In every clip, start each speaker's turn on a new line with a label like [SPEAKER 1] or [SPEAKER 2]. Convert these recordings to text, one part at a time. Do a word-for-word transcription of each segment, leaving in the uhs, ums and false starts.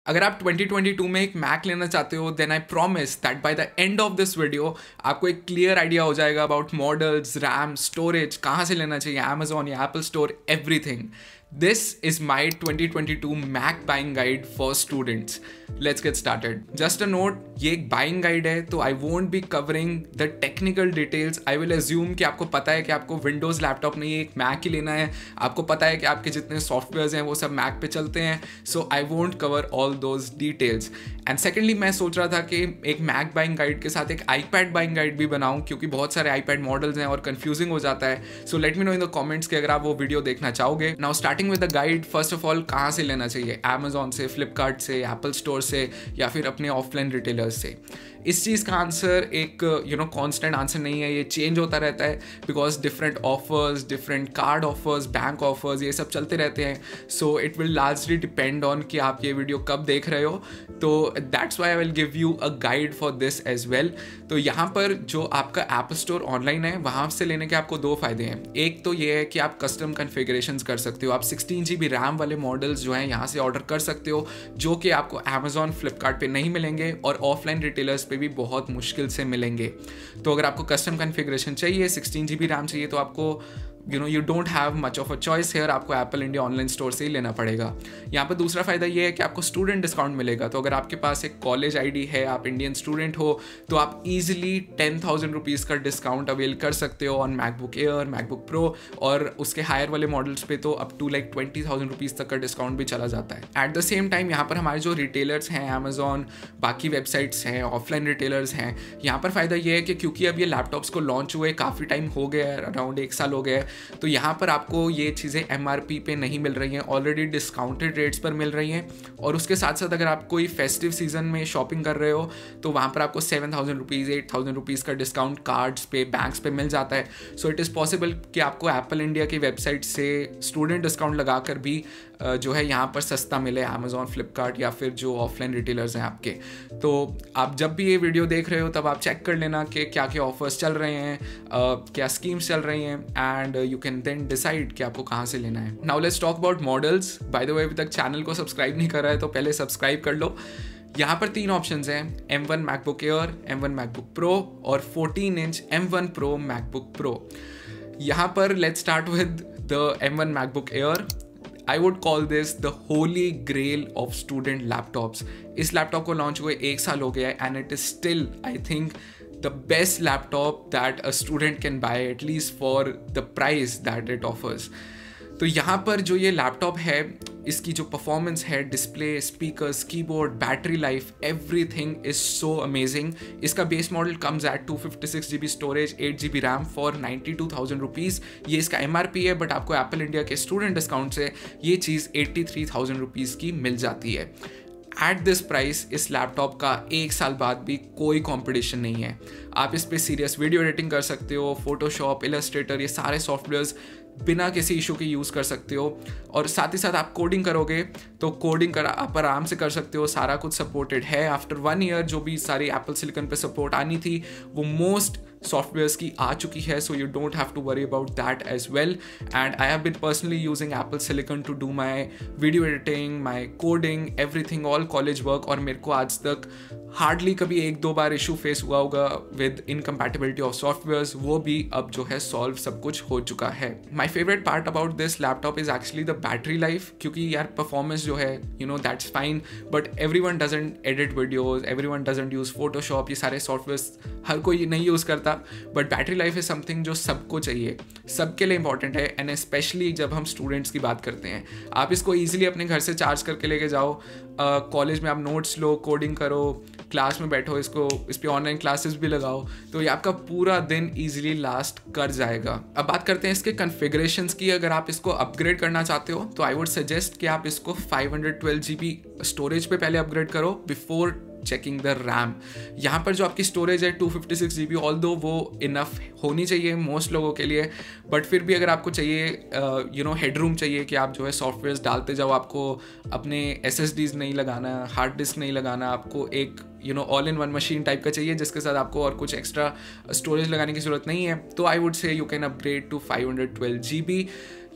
[SPEAKER 1] अगर आप twenty twenty two में एक मैक लेना चाहते हो then I promise that by the end of this video आपको एक क्लियर आइडिया हो जाएगा अबाउट मॉडल्स, रैम, स्टोरेज, कहाँ से लेना चाहिए, अमेजोन या Apple store, everything. This is my twenty twenty-two Mac buying guide for students. Let's get started. Just a note, ये एक buying guide है तो I won't be covering the technical details. I will assume कि आपको पता है कि आपको Windows लैपटॉप नहीं एक Mac ही लेना है, आपको पता है कि आपके जितने सॉफ्टवेयर्स हैं वो सब Mac पे चलते हैं. So I won't cover all those details. And secondly, मैं सोच रहा था कि एक Mac buying guide के साथ एक iPad buying guide भी बनाऊं क्योंकि बहुत सारे iPad मॉडल्स हैं और confusing हो जाता है. So let me know in the comments कि अगर आप वो वीडियो देखना चाहोगे. Now start with the guide. First of all कहाँ से लेना चाहिए, अमेजोन से, फ्लिपकार्ट से, एप्पल स्टोर से या फिर अपने ऑफलाइन रिटेलर्स से. इस चीज़ का आंसर एक यू नो कांस्टेंट आंसर नहीं है, ये चेंज होता रहता है because different offers, different card offers, bank offers, ये सब चलते रहते हैं. So it will largely depend on कि आप ये वीडियो कब देख रहे हो. तो that's why I will give you a guide for this as well. तो यहाँ पर जो आपका एप्पल स्टोर ऑनलाइन है वहाँ से लेने के आपको दो फायदे हैं. एक तो ये है कि आप कस्टम कन्फिगरेशंस कर सकते हो. आप सिक्सटीन जी बी रैम वाले मॉडल्स जो हैं यहाँ से ऑर्डर कर सकते हो जो कि आपको अमेजोन, फ्लिपकार्ट पे नहीं मिलेंगे और ऑफलाइन रिटेलर्स पे भी बहुत मुश्किल से मिलेंगे. तो अगर आपको कस्टम कन्फिगरेशन चाहिए, सिक्सटीन जी बी रैम चाहिए तो आपको you know you don't have much of a choice here, आपको एप्पल इंडिया ऑनलाइन स्टोर से ही लेना पड़ेगा. यहाँ पर दूसरा फायदा ये है कि आपको स्टूडेंट डिस्काउंट मिलेगा. तो अगर आपके पास एक कॉलेज आईडी है, आप इंडियन स्टूडेंट हो तो आप इजीली टेन थाउजेंड रुपीज़ का डिस्काउंट अवेल कर सकते हो on MacBook Air, MacBook Pro और उसके हायर वाले मॉडल्स पे तो up to like twenty thousand rupees तक का डिस्काउंट भी चला जाता है. एट द सेम टाइम यहाँ पर हमारे जो रिटेलर्स हैं, अमेजोन, बाकी वेबसाइट्स हैं, ऑफलाइन रिटेलर्स हैं, यहाँ पर फ़ायदा ये है कि क्योंकि अब ये लैपटॉप्स को लॉन्च हुए काफ़ी टाइम हो गया है, अराउंड एक साल हो गया है, तो यहाँ पर आपको ये चीज़ें एमआरपी पे नहीं मिल रही हैं, ऑलरेडी डिस्काउंटेड रेट्स पर मिल रही हैं. और उसके साथ साथ अगर आप कोई फेस्टिव सीजन में शॉपिंग कर रहे हो तो वहाँ पर आपको seven thousand rupees, eight thousand rupees का डिस्काउंट कार्ड्स पे, बैंक्स पे मिल जाता है. सो इट इज़ पॉसिबल कि आपको एप्पल इंडिया की वेबसाइट से स्टूडेंट डिस्काउंट लगाकर भी जो है यहाँ पर सस्ता मिले अमेजोन, फ्लिपकार्ट या फिर जो ऑफलाइन रिटेलर्स हैं आपके. तो आप जब भी ये वीडियो देख रहे हो तब आप चेक कर लेना कि क्या क्या ऑफर्स चल रहे हैं, uh, क्या स्कीम्स चल रही हैं and you can then decide कि आपको कहाँ से लेना है. Now let's talk about models. By the way अभी तक चैनल को सब्सक्राइब नहीं कर रहा है तो पहले सब्सक्राइब कर लो. यहाँ पर तीन ऑप्शंस हैं, M one MacBook Air, M one MacBook Pro और fourteen inch M one Pro MacBook Pro. यहाँ पर let's start with the M one MacBook Air. I would call this the holy grail of student laptops. इस laptop को launch हुए एक साल हो गया है and it is still, I think, the best laptop that a student can buy, at least for the price that it offers. तो यहाँ पर जो ये लैपटॉप है इसकी जो परफॉर्मेंस है, display, speakers, keyboard, battery life, everything is so amazing. इसका base model comes at two fifty six G B storage, eight G B RAM for ninety two thousand rupees. ये इसका एम आर पी है but आपको Apple India के student discount से ये चीज़ eighty three thousand rupees की मिल जाती है. एट दिस प्राइस इस लैपटॉप का एक साल बाद भी कोई कंपटीशन नहीं है. आप इस पर सीरियस वीडियो एडिटिंग कर सकते हो, फोटोशॉप, इलस्ट्रेटर, ये सारे सॉफ्टवेयर्स बिना किसी इशू के यूज़ कर सकते हो. और साथ ही साथ आप कोडिंग करोगे तो कोडिंग कर आप आराम से कर सकते हो. सारा कुछ सपोर्टेड है. आफ्टर वन ईयर जो भी सारी एप्पल सिलिकॉन पे सपोर्ट आनी थी वो मोस्ट सॉफ्टवेयर्स की आ चुकी है. So you don't have to worry about that as well. And I have been personally using Apple silicon to do my video editing, my coding, everything, all college work. और मेरे को आज तक hardly कभी एक दो बार इशू फेस हुआ होगा विद इनकम्पैटिबिलिटी ऑफ सॉफ्टवेयर्स. वो भी अब जो है सॉल्व सब कुछ हो चुका है. My favourite part about this laptop is actually the battery life. क्योंकि यार परफॉर्मेंस जो है you know that's fine but everyone doesn't edit videos, everyone doesn't use Photoshop. ये सारे सॉफ्टवेयर्स हर कोई नहीं यूज़ करता but battery life is something जो सबको चाहिए, सबके लिए इंपॉर्टेंट है. एंड स्पेशली जब हम स्टूडेंट्स की बात करते हैं, आप इसको ईजिली अपने घर से चार्ज करके लेके जाओ, कॉलेज uh, में आप नोट्स लो, कोडिंग करो, क्लास में बैठो, इसको इस पर ऑनलाइन क्लासेस भी लगाओ तो ये आपका पूरा दिन ईजिली लास्ट कर जाएगा. अब बात करते हैं इसके कन्फिगरेशंस की. अगर आप इसको अपग्रेड करना चाहते हो तो आई वुड सजेस्ट कि आप इसको five hundred twelve G B storage पे पहले अपग्रेड करो बिफोर चेकिंग द रैम. यहाँ पर जो आपकी स्टोरेज है two fifty six G B, although वो इनफ होनी चाहिए मोस्ट लोगों के लिए. बट फिर भी अगर आपको चाहिए यू नो हेडरूम चाहिए कि आप जो है सॉफ्टवेयर्स डालते जाओ, आपको अपने एस एस डीज नहीं लगाना, हार्ड डिस्क नहीं लगाना, आपको एक you know all in one machine type का चाहिए जिसके साथ आपको और कुछ एक्स्ट्रा स्टोरेज लगाने की ज़रूरत नहीं है, तो I would say you can upgrade to five hundred twelve G B.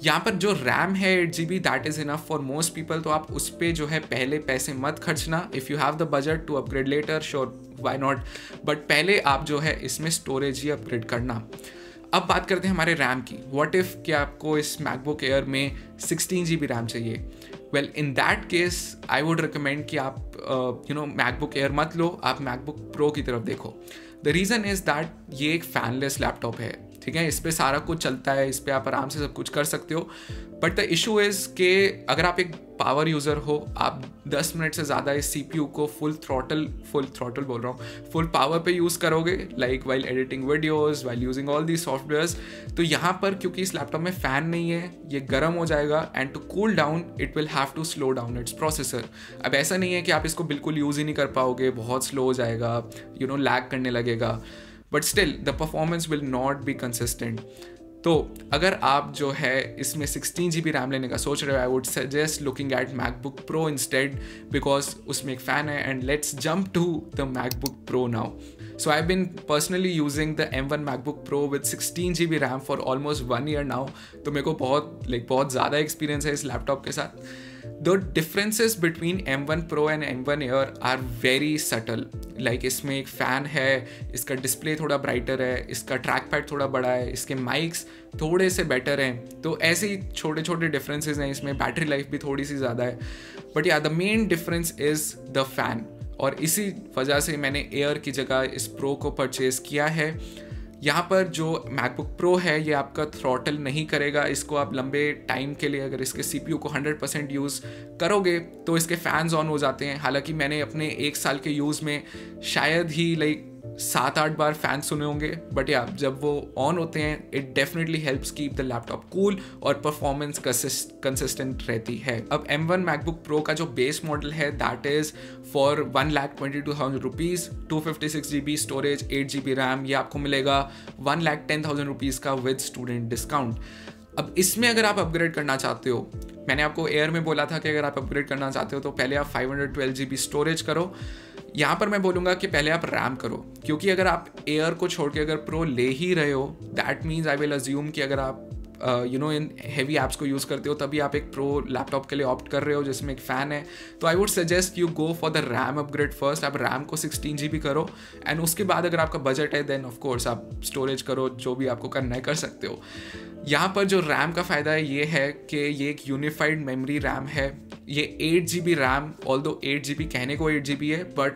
[SPEAKER 1] यहाँ पर जो रैम है eight G B that is enough for most people, तो आप उस पर जो है पहले पैसे मत खर्चना. If you have the budget to upgrade later, sure why not, but पहले आप जो है इसमें स्टोरेज ही अपग्रेड करना. अब बात करते हैं हमारे रैम की. व्हाट इफ़ कि आपको इस मैकबुक एयर में सिक्सटीन जी बी रैम चाहिए. Well in that case I would recommend कि आप यू नो मैकबुक एयर मत लो, आप मैकबुक प्रो की तरफ देखो. द रीज़न इज़ दैट ये एक फैनलेस लैपटॉप है, ठीक है, इस पर सारा कुछ चलता है, इस पर आप आराम से सब कुछ कर सकते हो. बट द इशू इज़ कि अगर आप एक पावर यूज़र हो, आप दस मिनट से ज़्यादा इस सीपीयू को फुल थ्रॉटल फुल थ्रॉटल बोल रहा हूँ फुल पावर पे यूज़ करोगे, like while editing videos, while using all the softwares, तो यहाँ पर क्योंकि इस लैपटॉप में फ़ैन नहीं है, ये गर्म हो जाएगा and to cool down it will have to slow down its processor. अब ऐसा नहीं है कि आप इसको बिल्कुल यूज़ ही नहीं कर पाओगे, बहुत स्लो हो जाएगा, यू नो लैग करने लगेगा, but still the performance will not be consistent. तो अगर आप जो है इसमें सिक्सटीन जी बी रैम लेने का सोच रहे हो, I would suggest looking at MacBook Pro instead, because उसमें एक फ़ैन है. And let's jump to the MacBook Pro now. So I've been personally using the M one MacBook Pro with sixteen G B RAM for almost one year now. तो मेरे को बहुत like बहुत ज़्यादा experience है इस laptop के साथ. The differences between M one Pro and M one Air are very subtle. Like इसमें एक फ़ैन है, इसका डिस्प्ले थोड़ा ब्राइटर है, इसका ट्रैक पैड थोड़ा बड़ा है, इसके माइक्स थोड़े से बेटर हैं. तो ऐसे ही छोटे छोटे डिफरेंसेस हैं इसमें. बैटरी लाइफ भी थोड़ी सी ज़्यादा है. बट या the main difference is the fan, और इसी वजह से मैंने एयर की जगह इस प्रो को परचेज़ किया है. यहाँ पर जो मैकबुक प्रो है ये आपका थ्रॉटल नहीं करेगा. इसको आप लंबे टाइम के लिए अगर इसके सीपीयू को हंड्रेड परसेंट यूज़ करोगे तो इसके फैंस ऑन हो जाते हैं. हालांकि मैंने अपने एक साल के यूज़ में शायद ही लाइक सात आठ बार फैन सुने होंगे, बट या जब वो ऑन होते हैं it definitely helps keep the laptop cool और परफॉर्मेंस कंसिस्टेंट रहती है. अब एम वन मैकबुक प्रो का जो बेस मॉडल है that is for one lakh twenty two thousand rupees, two fifty six G B storage, eight G B RAM. ये आपको मिलेगा one lakh ten thousand rupees का विद स्टूडेंट डिस्काउंट. अब इसमें अगर आप अपग्रेड करना चाहते हो, मैंने आपको एयर में बोला था कि अगर आप अपग्रेड करना चाहते हो तो पहले आप five hundred twelve G B storage करो. यहाँ पर मैं बोलूँगा कि पहले आप रैम करो, क्योंकि अगर आप एयर को छोड़ के अगर प्रो ले ही रहे हो that means I will assume कि अगर आप you know in heavy apps को यूज़ करते हो तभी आप एक प्रो लैपटॉप के लिए ऑप्ट कर रहे हो जिसमें एक फ़ैन है. तो I would suggest you go for the RAM upgrade first. आप रैम को सिक्सटीन जी बी करो एंड उसके बाद अगर आपका बजट है देन ऑफ कोर्स आप स्टोरेज करो, जो भी आपको करना है कर सकते हो. यहाँ पर जो रैम का फ़ायदा है ये है कि ये एक यूनिफाइड मेमोरी रैम है. ये eight G B RAM, although eight G B कहने को एट जी बी है, बट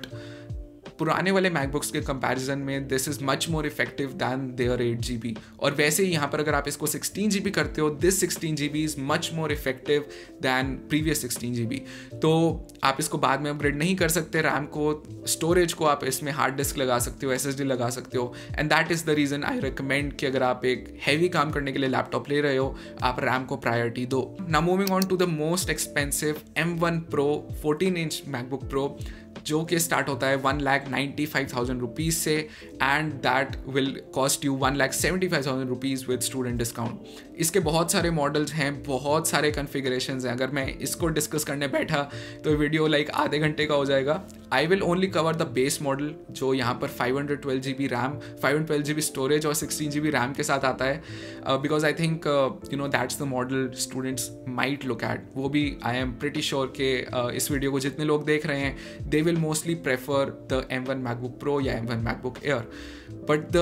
[SPEAKER 1] पुराने वाले मैकबुक्स के कंपैरिजन में this is much more effective than their eight G B. और वैसे ही यहाँ पर अगर आप इसको सिक्सटीन जी बी करते हो, this sixteen G B is much more effective than previous sixteen G B. तो आप इसको बाद में अपग्रेड नहीं कर सकते रैम को. स्टोरेज को आप इसमें हार्ड डिस्क लगा सकते हो, एस एस डी लगा सकते हो. And that is the reason I recommend कि अगर आप एक हैवी काम करने के लिए लैपटॉप ले रहे हो आप रैम को प्रायोरिटी दो. Now moving on to the most expensive M one Pro fourteen inch MacBook Pro, जो कि स्टार्ट होता है one lakh ninety five thousand rupees से and that will cost you one lakh seventy five thousand rupees with student discount. इसके बहुत सारे models हैं, बहुत सारे कन्फिगरेशंस हैं. अगर मैं इसको डिस्कस करने बैठा तो वीडियो लाइक आधे घंटे का हो जाएगा. I will only cover the base model जो यहाँ पर five hundred twelve G B RAM, five hundred twelve G B storage और सिक्सटीन जी बी रैम के साथ आता है, because I think you know that's the model students might look at. वो भी आई एम प्रिटी श्योर कि uh, इस video को जितने लोग देख रहे हैं they will mostly prefer the M one MacBook Pro या M one MacBook Air. But the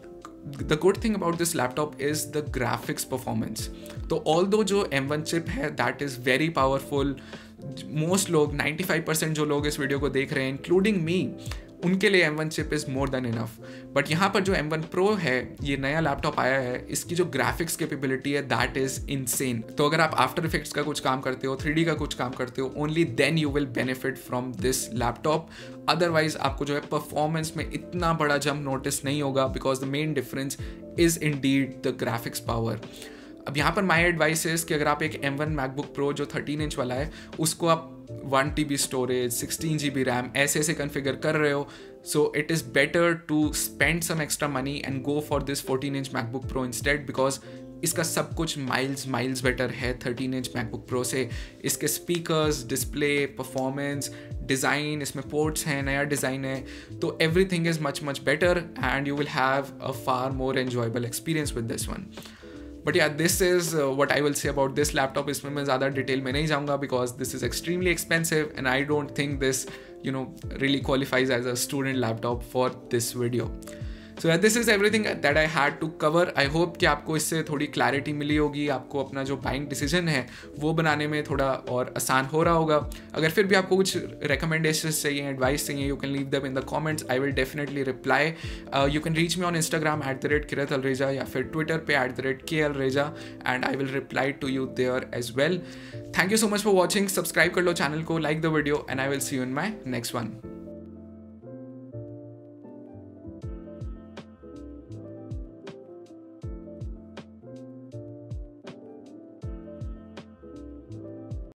[SPEAKER 1] the good thing about this laptop is the graphics performance. तो although जो M वन chip है that is very powerful, most लोग ninety five percent जो लोग इस video को देख रहे हैं including me, उनके लिए M one chip is more than enough. But यहाँ पर जो M वन Pro है, ये नया लैपटॉप आया है, इसकी जो ग्राफिक्स कैपेबिलिटी है दैट इज़ इनसेन. तो अगर आप आफ्टर इफेक्ट्स का कुछ काम करते हो, थ्री डी का कुछ काम करते हो, only then you will benefit from this laptop. Otherwise आपको जो है परफॉर्मेंस में इतना बड़ा जंप नोटिस नहीं होगा, because the main difference is indeed the graphics power. अब यहाँ पर माई एडवाइस इज़ कि अगर आप एक M वन मैकबुक प्रो जो थर्टीन इंच वाला है उसको आप one T B storage, sixteen G B RAM ऐसे ऐसे कन्फिगर कर रहे हो, so it is better to spend some extra money and go for this fourteen inch MacBook Pro instead, because इसका सब कुछ माइल्स माइल्स बेटर है thirteen inch MacBook Pro से. इसके स्पीकर्स, डिस्प्ले, परफॉर्मेंस, डिज़ाइन, इसमें पोर्ट्स हैं, नया design है, तो everything is much much better and you will have a far more enjoyable experience with this one. But या this is what I will say about this laptop. इसमें मैं ज़्यादा detail में नहीं जाऊँगा because this is extremely expensive and I don't think this you know really qualifies as a student laptop for this video. So yeah, this is everything that I had to cover. I hope कि आपको इससे थोड़ी clarity मिली होगी, आपको अपना जो buying decision है वो बनाने में थोड़ा और आसान हो रहा होगा. अगर फिर भी आपको कुछ recommendations चाहिए, एडवाइस चाहिए, you can leave them in the comments. I will definitely reply. Uh, you can reach me on Instagram at the rate Kirat Alreja या फिर Twitter पे at the rate K L Reja and I will reply to you there as well. Thank you so much for watching. Subscribe कर लो channel को, like the video and I will see you in my next one.